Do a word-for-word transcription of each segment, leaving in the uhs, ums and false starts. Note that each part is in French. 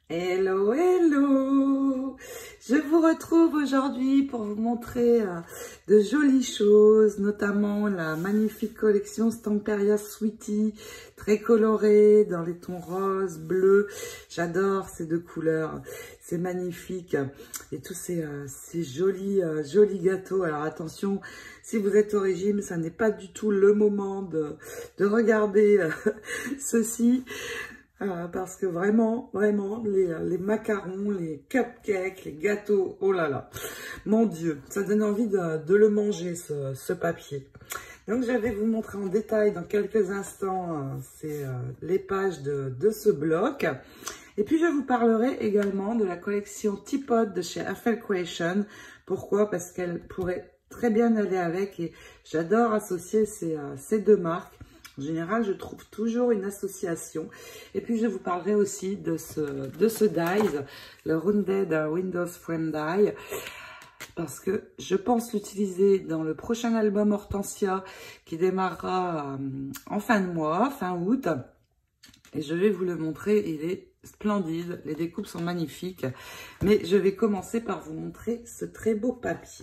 Hello, hello! Je vous retrouve aujourd'hui pour vous montrer euh, de jolies choses, notamment la magnifique collection Stamperia Sweetie, très colorée, dans les tons rose, bleu. J'adore ces deux couleurs, c'est magnifique. Et tous ces, euh, ces jolis, euh, jolis gâteaux. Alors attention, si vous êtes au régime, ça n'est pas du tout le moment de, de regarder euh, ceci. Euh, parce que vraiment, vraiment, les, les macarons, les cupcakes, les gâteaux, oh là là, mon Dieu, ça donne envie de, de le manger, ce, ce papier. Donc, je vais vous montrer en détail dans quelques instants euh, c'est, euh, les pages de, de ce bloc. Et puis, je vous parlerai également de la collection Teapot de chez Affel Creation. Pourquoi? Parce qu'elle pourrait très bien aller avec et j'adore associer ces, euh, ces deux marques. En général, je trouve toujours une association. Et puis, je vous parlerai aussi de ce, de ce dies, le Rounded Windows Frame Die, parce que je pense l'utiliser dans le prochain album Hortensia qui démarrera en fin de mois, fin août. Et je vais vous le montrer, il est splendide, les découpes sont magnifiques. Mais je vais commencer par vous montrer ce très beau papier.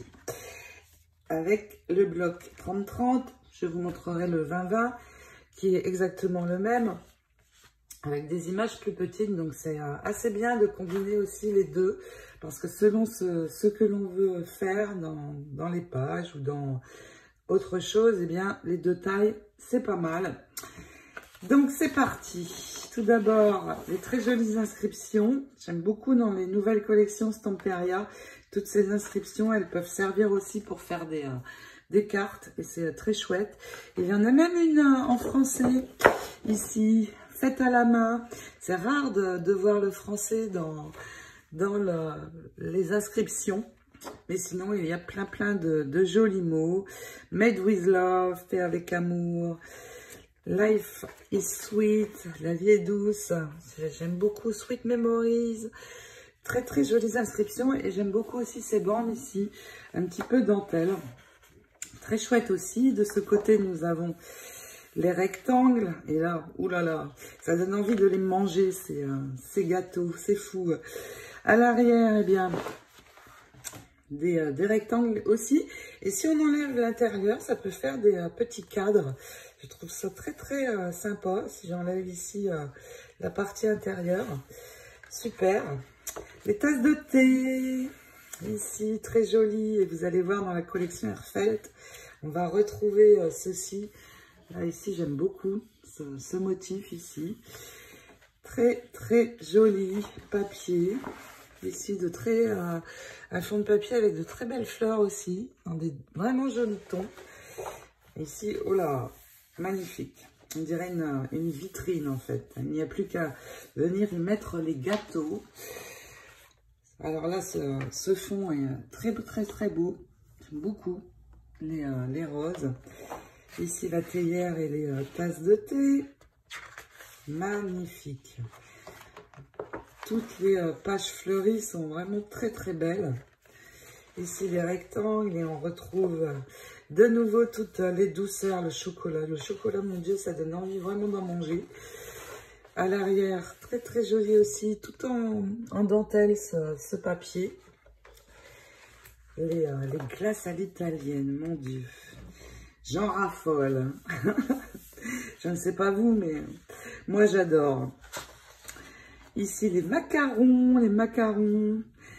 Avec le bloc trente trente, je vous montrerai le vingt vingt, qui est exactement le même, avec des images plus petites. Donc, c'est assez bien de combiner aussi les deux, parce que selon ce, ce que l'on veut faire dans, dans les pages ou dans autre chose, eh bien, les deux tailles, c'est pas mal. Donc, c'est parti. Tout d'abord, les très jolies inscriptions. J'aime beaucoup dans les nouvelles collections Stamperia. Toutes ces inscriptions, elles peuvent servir aussi pour faire des... Euh, des cartes et c'est très chouette. Il y en a même une en français ici, faite à la main. C'est rare de, de voir le français dans, dans le, les inscriptions, mais sinon il y a plein plein de, de jolis mots. Made with love, fait avec amour. Life is sweet, la vie est douce. J'aime beaucoup Sweet Memories. Très très jolies inscriptions et j'aime beaucoup aussi ces bandes ici, un petit peu dentelle. Très chouette aussi. De ce côté, nous avons les rectangles. Et là, oulala, ça donne envie de les manger, ces, euh, ces gâteaux. C'est fou. À l'arrière, eh bien, des, euh, des rectangles aussi. Et si on enlève l'intérieur, ça peut faire des euh, petits cadres. Je trouve ça très, très euh, sympa. Si j'enlève ici euh, la partie intérieure. Super. Les tasses de thé. Ici, très joli, et vous allez voir dans la collection Herfelt, on va retrouver euh, ceci. Là, ici, j'aime beaucoup ce, ce motif ici. Très, très joli papier. Ici, de très, euh, un fond de papier avec de très belles fleurs aussi, dans des vraiment jolis tons. Ici, oh là, magnifique. On dirait une, une vitrine, en fait. Il n'y a plus qu'à venir y mettre les gâteaux. Alors là, ce, ce fond est très, très, très beau. J'aime beaucoup les, euh, les roses. Ici, la théière et les euh, tasses de thé. Magnifique. Toutes les euh, pages fleuries sont vraiment très, très belles. Ici, les rectangles et on retrouve euh, de nouveau toutes euh, les douceurs, le chocolat. Le chocolat, mon Dieu, ça donne envie vraiment d'en manger. À l'arrière, très très joli aussi, tout en, en dentelle ce, ce papier. Les, euh, les glaces à l'italienne, mon Dieu. J'en raffole. Je ne sais pas vous, mais moi j'adore. Ici les macarons, les macarons.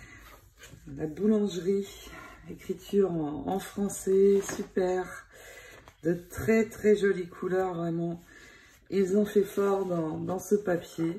La boulangerie, écriture en, en français, super. De très très jolies couleurs, vraiment. Ils ont fait fort dans, dans ce papier.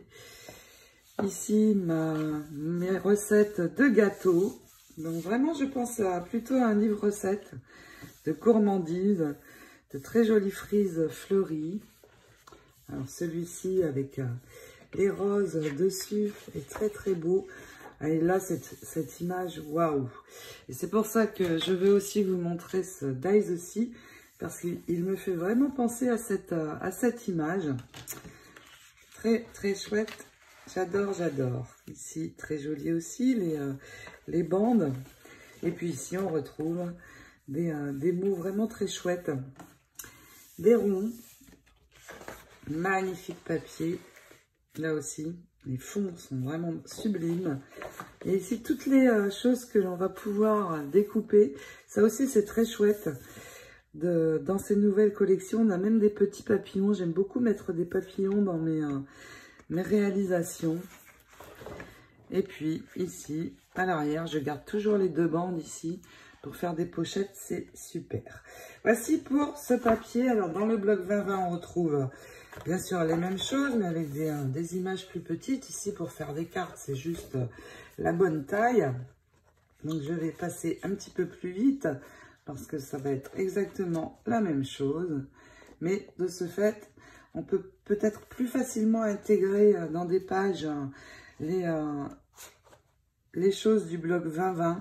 Ici, ma, mes recettes de gâteaux. Donc vraiment, je pense à plutôt à un livre recette de gourmandise, de très jolies frises fleuries. Alors celui-ci avec euh, les roses dessus est très très beau. Et là, cette, cette image, waouh! Et c'est pour ça que je veux aussi vous montrer ce dies aussi, parce qu'il me fait vraiment penser à cette, à cette image. Très, très chouette. J'adore, j'adore. Ici, très joli aussi, les, euh, les bandes. Et puis ici, on retrouve des, euh, des mots vraiment très chouettes. Des ronds. Magnifique papier. Là aussi, Les fonds sont vraiment sublimes. Et ici, toutes les euh, choses que l'on va pouvoir euh, découper. Ça aussi, c'est très chouette. De, dans ces nouvelles collections, on a même des petits papillons. J'aime beaucoup mettre des papillons dans mes, euh, mes réalisations. Et puis, ici, à l'arrière, je garde toujours les deux bandes ici. Pour faire des pochettes, c'est super. Voici pour ce papier. Alors, dans le bloc vingt vingt, on retrouve bien sûr les mêmes choses, mais avec des, euh, des images plus petites. Ici, pour faire des cartes, c'est juste euh, la bonne taille. Donc, je vais passer un petit peu plus vite parce que ça va être exactement la même chose. Mais de ce fait, on peut peut-être plus facilement intégrer euh, dans des pages euh, les, euh, les choses du bloc vingt vingt.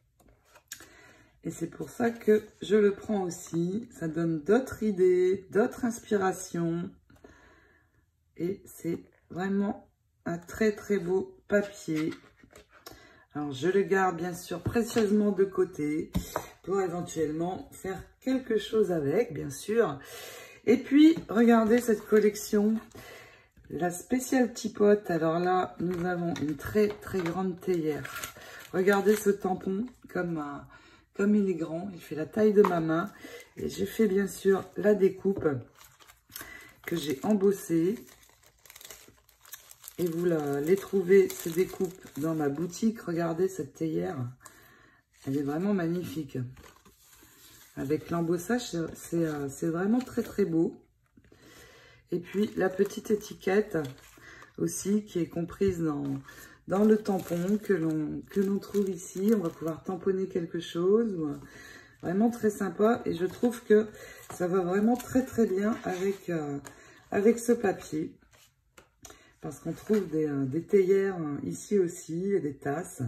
Et c'est pour ça que je le prends aussi. Ça donne d'autres idées, d'autres inspirations. Et c'est vraiment un très très beau papier. Alors je le garde bien sûr précieusement de côté pour éventuellement faire quelque chose avec, bien sûr. Et puis, regardez cette collection. La spéciale Teapot. Alors là, nous avons une très très grande théière. Regardez ce tampon comme... un Comme il est grand, il fait la taille de ma main. Et j'ai fait bien sûr la découpe que j'ai embossée. Et vous la, les trouvez, ces découpes, dans ma boutique. Regardez cette théière. Elle est vraiment magnifique. Avec l'embossage, c'est vraiment très très beau. Et puis la petite étiquette aussi qui est comprise dans... dans le tampon que l'on que l'on trouve ici. On va pouvoir tamponner quelque chose. Vraiment très sympa. Et je trouve que ça va vraiment très très bien avec, euh, avec ce papier. Parce qu'on trouve des, euh, des théières ici aussi et des tasses.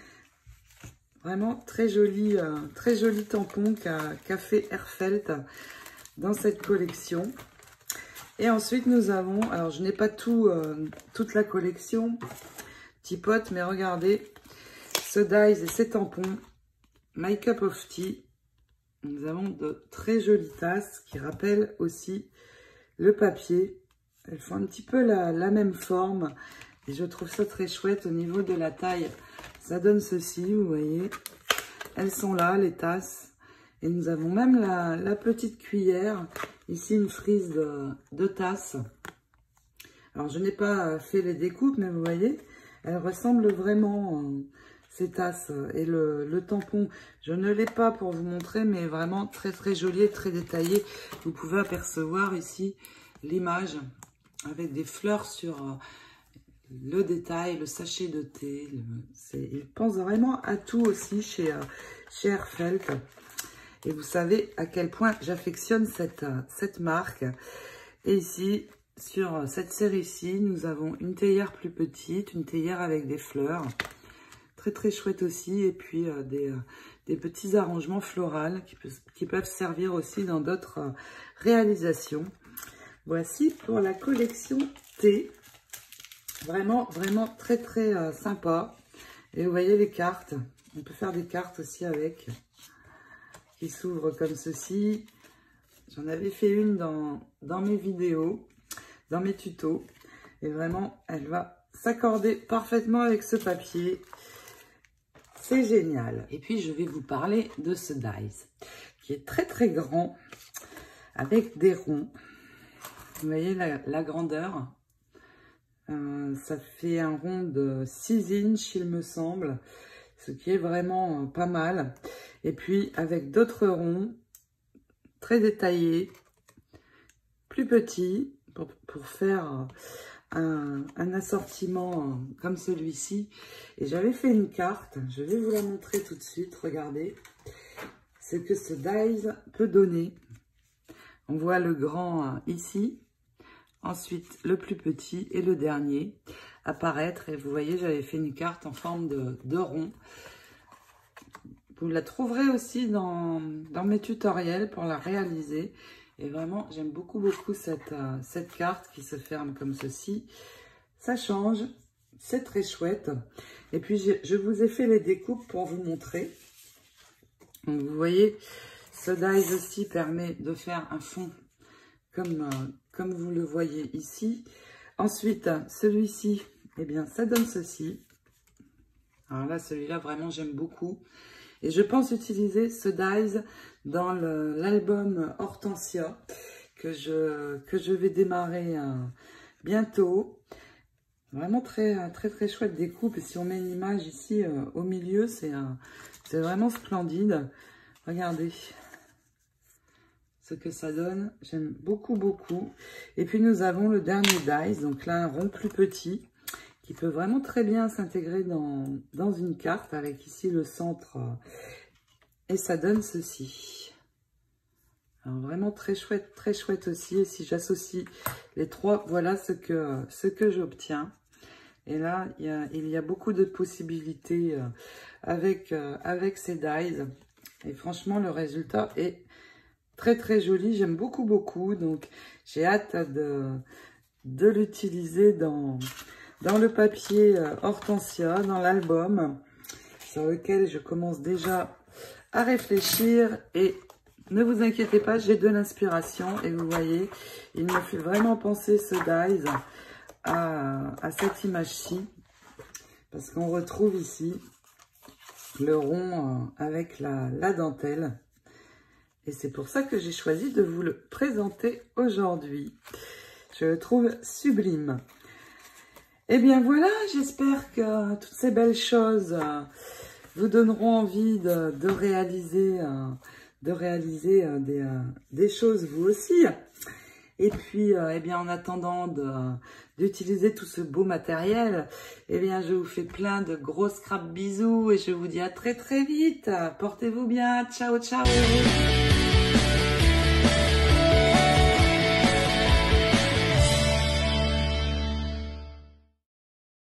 Vraiment très joli, euh, très joli tampon qu'a qu'a fait Airfelt dans cette collection. Et ensuite nous avons, alors je n'ai pas tout, euh, toute la collection Teapot, mais regardez ce dies et ces tampons My Cup of Tea. Nous avons de très jolies tasses qui rappellent aussi le papier. Elles font un petit peu la, la même forme et je trouve ça très chouette au niveau de la taille. Ça donne ceci, vous voyez. Elles sont là, les tasses. Et nous avons même la, la petite cuillère. Ici, une frise de, de tasses. Alors, je n'ai pas fait les découpes, mais vous voyez, elles ressemblent vraiment, euh, ces tasses. Et le, le tampon, je ne l'ai pas pour vous montrer, mais vraiment très très joli et très détaillé. Vous pouvez apercevoir ici l'image avec des fleurs sur euh, le détail, le sachet de thé. Le, il pense vraiment à tout aussi chez, euh, chez Airfelt. Et vous savez à quel point j'affectionne cette, euh, cette marque. Et ici... sur cette série-ci, nous avons une théière plus petite, une théière avec des fleurs, très très chouette aussi, et puis euh, des, euh, des petits arrangements floraux qui, peut, qui peuvent servir aussi dans d'autres euh, réalisations. Voici pour la collection thé, vraiment vraiment très très euh, sympa. Et vous voyez les cartes, on peut faire des cartes aussi avec, qui s'ouvrent comme ceci. J'en avais fait une dans, dans mes vidéos, dans mes tutos, et vraiment elle va s'accorder parfaitement avec ce papier. C'est génial. Et puis je vais vous parler de ce dies qui est très très grand avec des ronds. Vous voyez la, la grandeur, euh, ça fait un rond de six inches il me semble, ce qui est vraiment pas mal. Et puis avec d'autres ronds très détaillés, plus petits, pour, pour faire un, un assortiment comme celui-ci. Et j'avais fait une carte, je vais vous la montrer tout de suite, regardez ce que ce dies peut donner. On voit le grand ici, ensuite le plus petit et le dernier apparaître. Et vous voyez, j'avais fait une carte en forme de, de rond. Vous la trouverez aussi dans, dans mes tutoriels pour la réaliser. Et vraiment, j'aime beaucoup, beaucoup cette, euh, cette carte qui se ferme comme ceci. Ça change, c'est très chouette. Et puis, je, je vous ai fait les découpes pour vous montrer. Donc, vous voyez, ce dies aussi permet de faire un fond comme, euh, comme vous le voyez ici. Ensuite, celui-ci eh bien, ça donne ceci. Alors là, celui-là, vraiment, j'aime beaucoup. Et je pense utiliser ce dies dans l'album Hortensia que je, que je vais démarrer euh, bientôt. Vraiment très, très, très chouette découpe. Et si on met une image ici euh, au milieu, c'est euh, c'est vraiment splendide. Regardez ce que ça donne. J'aime beaucoup, beaucoup. Et puis, nous avons le dernier dies. Donc là, un rond plus petit qui peut vraiment très bien s'intégrer dans, dans une carte avec ici le centre. Et ça donne ceci. Alors vraiment très chouette, très chouette aussi. Et si j'associe les trois, voilà ce que, ce que j'obtiens. Et là, il y, a, il y a beaucoup de possibilités avec, avec ces dies. Et franchement, le résultat est très très joli. J'aime beaucoup, beaucoup. Donc, j'ai hâte de, de l'utiliser dans... dans le papier Hortensia, dans l'album, sur lequel je commence déjà à réfléchir. Et ne vous inquiétez pas, j'ai de l'inspiration. Et vous voyez, il me fait vraiment penser ce dies à, à cette image-ci. Parce qu'on retrouve ici le rond avec la, la dentelle. Et c'est pour ça que j'ai choisi de vous le présenter aujourd'hui. Je le trouve sublime. Eh bien voilà, j'espère que toutes ces belles choses euh, vous donneront envie de, de réaliser, euh, de réaliser euh, des, euh, des choses vous aussi. Et puis, euh, eh bien, en attendant d'utiliser tout ce beau matériel, eh bien, je vous fais plein de gros scrap bisous et je vous dis à très très vite. Portez-vous bien, ciao ciao.